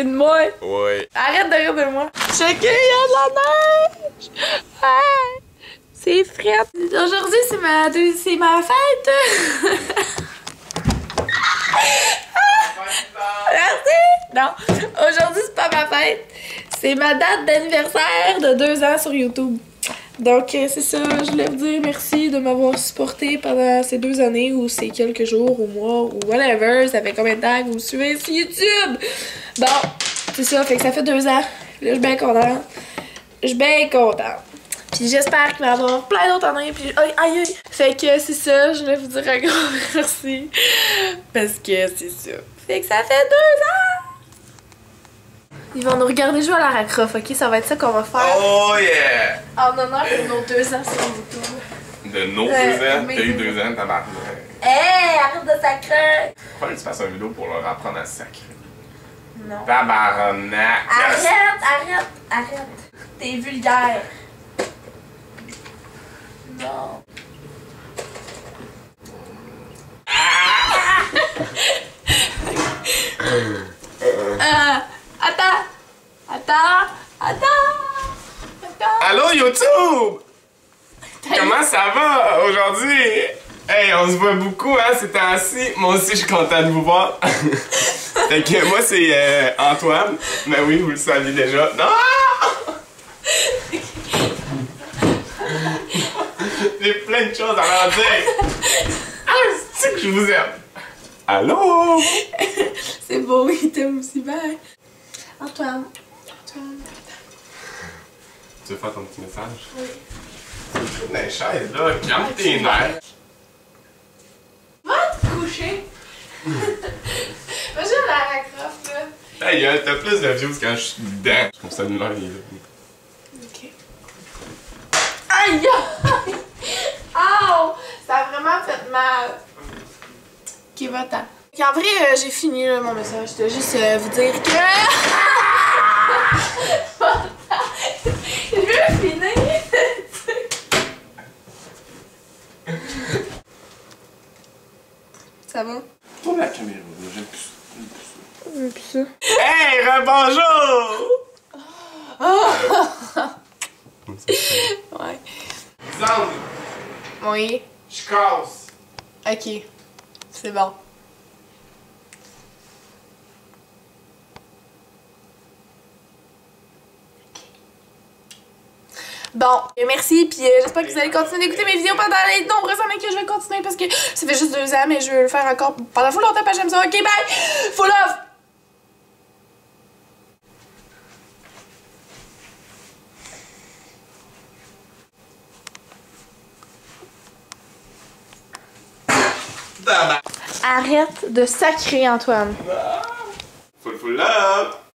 de moi. Ouais. Arrête de rire de moi. Checker, il y a de la neige. Ouais. C'est frais. Aujourd'hui, c'est ma fête. Merci. Non, aujourd'hui, c'est pas ma fête. C'est ma date d'anniversaire de 2 ans sur YouTube. Donc, c'est ça. Je voulais vous dire merci de m'avoir supporté pendant ces 2 années ou ces quelques jours ou mois ou whatever. Ça fait combien de temps que vous me suivez sur YouTube? Bon, c'est ça. Fait que ça fait 2 ans. Là, je suis bien contente. Je suis bien contente. Puis j'espère qu'il va y avoir plein d'autres années. Puis aïe aïe. Fait que c'est ça. Je voulais vous dire un grand merci. Parce que c'est ça. Fait que ça fait 2 ans. Ils vont nous regarder jouer à Lara Croft, ok? Ça va être ça qu'on va faire. Oh yeah! En honneur de nos 2 ans sur YouTube. De nos 2 ans? T'as eu 2 ans, tabarnak. Hey, arrête de sacrer! Faut que tu fasses une vidéo pour leur apprendre à sacrer. Non. Tabarnak! Arrête! T'es vulgaire. Non. Attends! Allô YouTube! Comment ça va aujourd'hui? Hey, on se voit beaucoup, hein, ces temps-ci. Moi aussi, je suis content de vous voir. Fait que moi, c'est Antoine. Mais oui, vous le saviez déjà. Non! J'ai plein de choses à leur dire. Ah, c'est que je vous aime. Allô? C'est beau, il t'aime aussi bien. Antoine. Tu veux faire ton petit message? Oui. C'est dans les chaises, là. Calme tes nerfs. Va te coucher. Imagine Lara Croft, là. Hey, t'as plus de views quand je suis dedans. Mon cellulaire, il est là. Ok. Aïe! Aïe! Ça a vraiment fait mal. Ok, va-t'en. En vrai, j'ai fini là, mon message. C'était juste vous dire que... Je veux finir. Ça va? Tourne la caméra, j'aime plus ça. Hey, rebonjour! Ouais. Zandri, Oui. je casse. Ok. C'est bon. Bon, merci, puis j'espère que vous allez continuer d'écouter mes vidéos pendant les nombreuses années que je vais continuer parce que ça fait juste 2 ans, mais je veux le faire encore pendant full longtemps parce que j'aime ça. Ok, bye! Full love! Arrête de sacrer, Antoine. Full love!